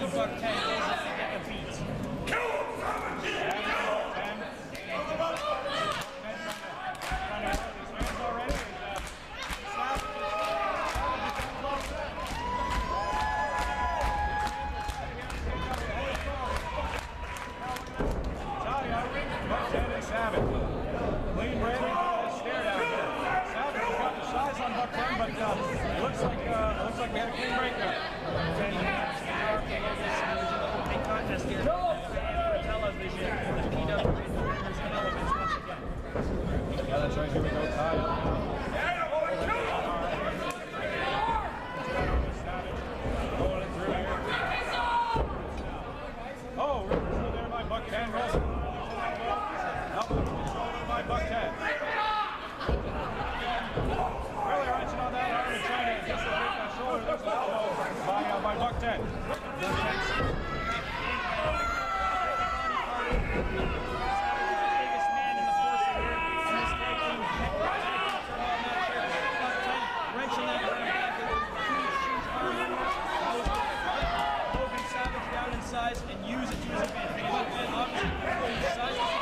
Buck 10 is if they get the beats. Kill him, Savage! Savage. Clean break, stare down here. Savage has got the size on Buck 10, but looks like we had a clean break there. Big contest here. Television, the PWA Winners Elements once again. Yeah, that's right. Here we go. Tie up. Going it through here. Oh, Rivers there by Buck 10. Wilson. By Buck 10. Really wrenching on that arm and trying to dislocate that shoulder. There's the elbow by Buck 10. Biggest man in the force here in this tag team. Wrenching that arm back with huge arm. Logan Savage down in size and use it to his advantage. And obviously, size is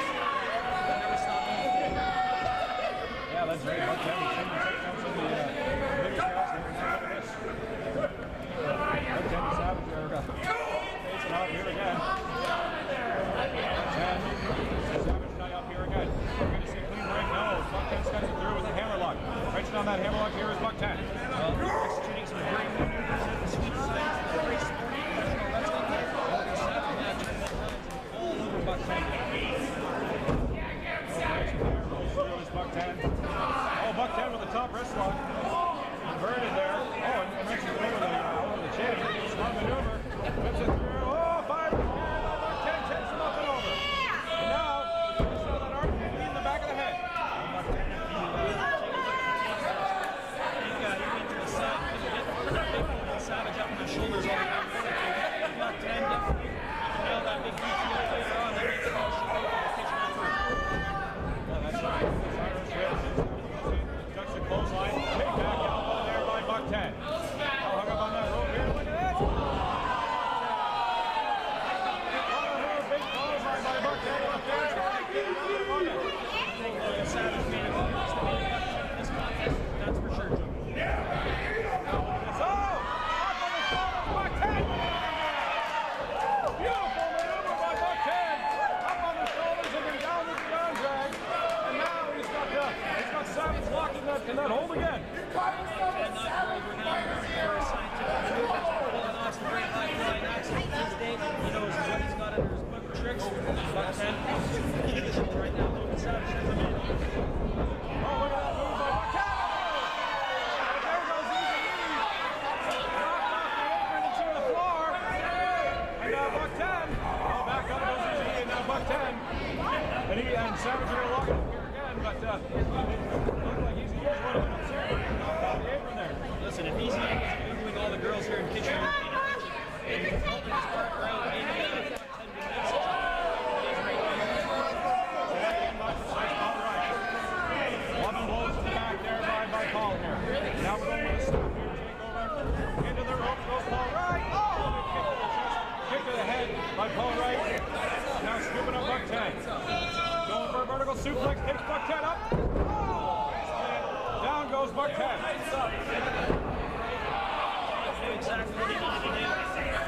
yeah, that's right. Buck 10 is shooting take down some of the biggest guys here. Now look at this. Buck 10 is Savage there. Facing out here again. 10. Savage tie up here again. We're going to see a clean break. No, Buck 10 steps it through with a hammerlock. Right on that hammerlock here is Buck 10. Executing some great maneuvers at the sweet side. Great sporting professional wrestling. Savage now turning that lines all over Buck 10. Buck 10. Oh, Buck 10 with the top wrist lock. Inverted there. Oh, and mentioned over the chin. Smart maneuver. Whips it through. Oh, fire. Buck 10 takes him up and over. And now, you saw that arm in the back of the head. Buck 10. Savage up on the shoulders all the way. Buck 10 definitely nailed that big DTO later on. That makes it all show up the pitch not through. Well, that's right. Ducks the clothesline. Big back elbow there by Buck 10. Hung up on that rope here. Look at this. Big clothesline by Buck 10 up there. Savage made it this contest, that's for sure. Savage locking that, can that hold again? And not world-renowned for a scientific movement, pulling off some great high-flying accidents these days. He knows what he's got under his book of tricks. Buck 10, keep the shoulder right now. Logan Savage has him in. Oh, look at that move by Buck 10! There goes Easy E! Knocked off the apron into the floor. And now Buck 10. Oh, back up goes Easy E, and now Buck 10. And Savage are locking up here again, but looked like Easy E was one of them serious. Knocked off the apron there. Listen, if Easy E was interviewing all the girls here in Kitchener and helping his partner out, maybe Buck 10 would make such Loving blows to the back there by Paul here. Now we're going to stop here. Take over. Into the ropes goes Paul Wright. Oh! Kick to the chest. Kick to the head by Paul Wright. Now scooping up Buck 10. Going for a vertical suplex. Takes Buck 10 up. Oh! Down goes Buck 10. exactly what he needed to do.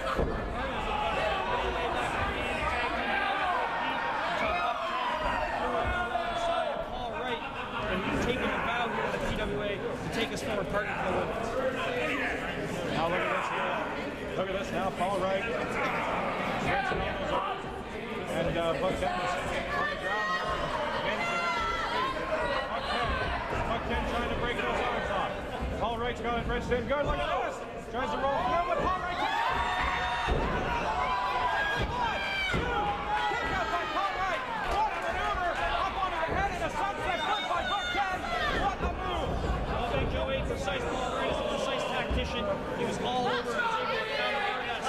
And he's taking a vow here at the PWA to take us forward partner for the women's. Now look at this here. Look at this now. Paul Wright stretching on those arms. And Buck 10 on the ground here. Buck 10 trying to break those arms off. Paul Wright's got it wrenched in good. Look at this. Tries to roll through, but Paul Wright can't. Kick out by Paul Wright. What a maneuver. Up onto the head and a sunset flip by Buck 10. What a move. Well, Big Joe ain't precise. Paul Wright is a precise tactician. He was all over and was able to counter that.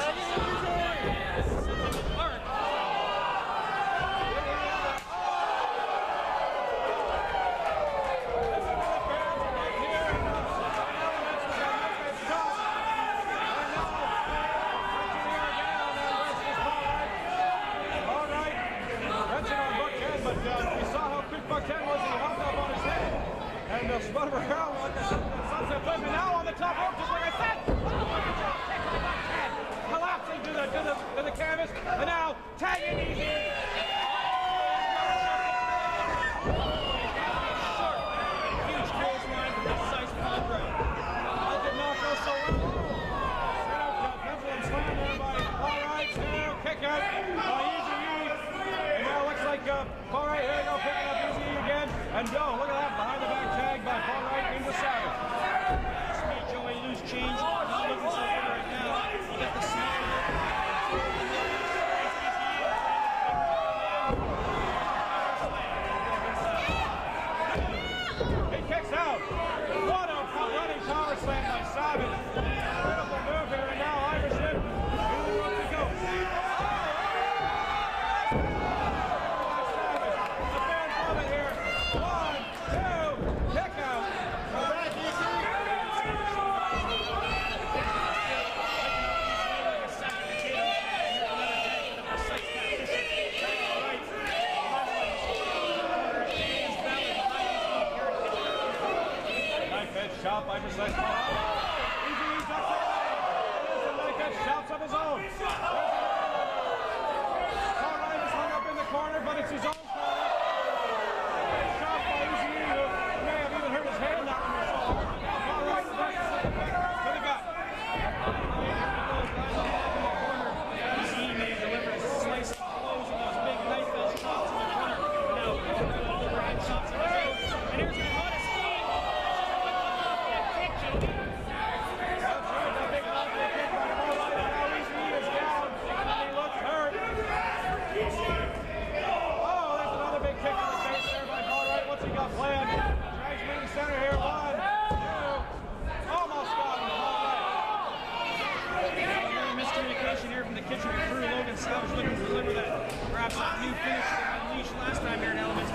combination here from the Kitchener crew. Logan Savage looking to deliver that. Perhaps that new finish that unleashed last time here in Elements.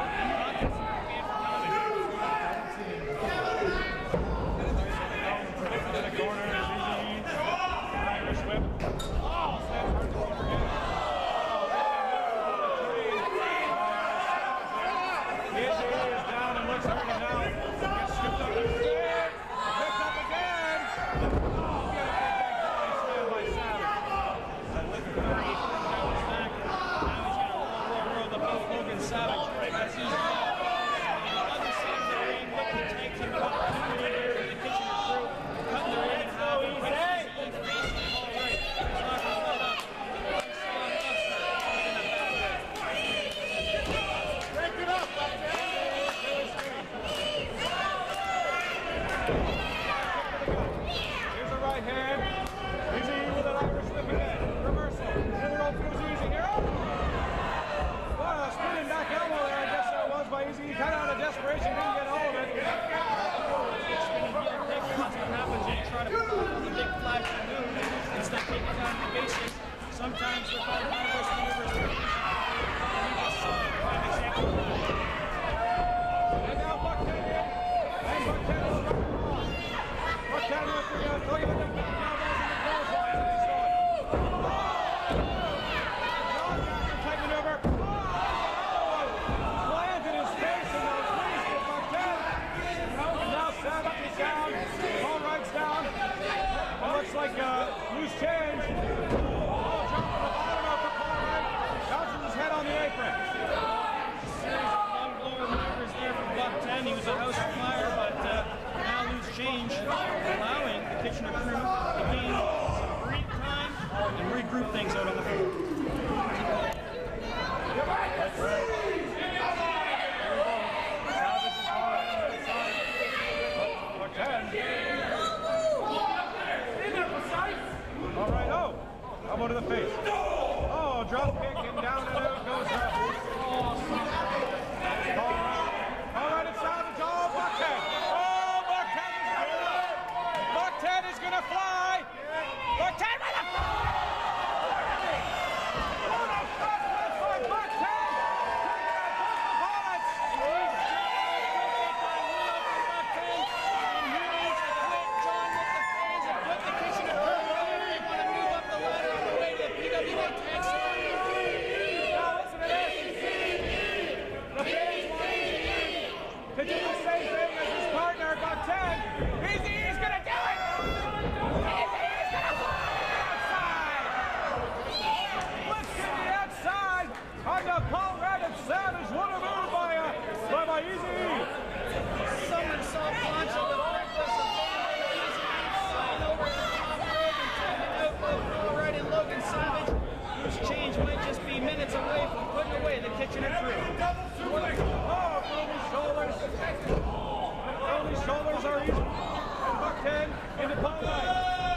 In the corner, Irish whip. Oh, snap, hard to forget. Easy is down and looks hurt now. Gets skipped up the stairs. Picked up again. Oh, get a big slam by Savage. With 30 pounds back. Now he's got a long road the boat. Logan Savage. As he's on the other side of the ring, looking to take some opportunity here for the Kitchener crew. Cutting their ring in half. Here's a right hand. Easy with an Irish whip again. Reversal. Neither old feels easy here. Well, a spinning back elbow there, I guess that was by Easy. Kind of out of desperation, didn't get hold of it. Spinning heel kick, that's what happens when you try to put on the big flash move instead of taking down the basics. Sometimes they're called universe maneuvers. And you just saw a prime example of that. And now Buckhead in. And Buckhead is struck along. Buckhead looking at the elbows and the clothesline. He's going. John Jackson type maneuver. Planted his face in those knees for Buckhead. And now Savage is down. Paul Wright's down. It looks like loose change. Paul jumped to the bottom of the Paul Wright. Bounces his head on the apron. Series of long blower maneuvers there from Buck 10. He was a house flyer, but now loose change, allowing the Kitchener crew to gain some breathe time and regroup things out on the field. That's right. Savage is falling on the side. All right, oh, elbow to the face. Oh, drop kick and down and out goes up. All right, it's Savage. Oh, Buckhead. Oh, Buckhead is coming up. Buckhead is going to fly. Buckhead with a to do the same thing as his partner, Buck 10. He's gonna do it! He's gonna fly outside! Flips to the outside on the Paul Wright and Savage. What a move by Easy. Somersault launch of the reckless abandon. Easy flying over the top rope and taking out both Paul Wright and Logan Savage. Whose change might just be minutes away from putting away the Kitchener crew. Oh, Early shoulders. Early shoulders are Easy. And Buck 10 into Paul Wright.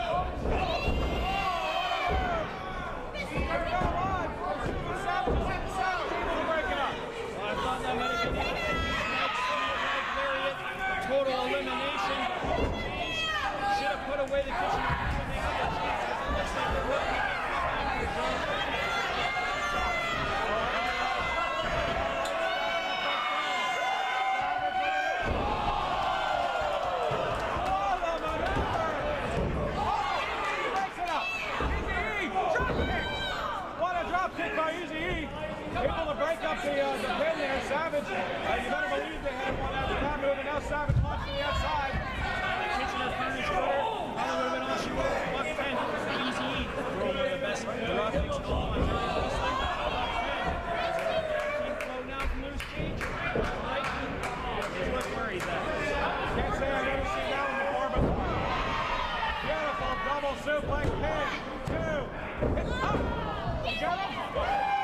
Total elimination. Should have put away the Kitchener crew when they had the chance, but it looks like they're working kick by Easy E. Able to break up the pin there. Savage, you better believe they had one after that move, and now Savage launched to the outside. Kitchener furnish cutter. Probably would have been all she wrote. Buck 10. Easy E. One of the best draw kicks in all on wrestling. Buck 10. Team flow now from loose change. Right. Look where he's at. Can't say I've ever seen that one before, but beautiful double suplex pin. 2. It's up. Got him.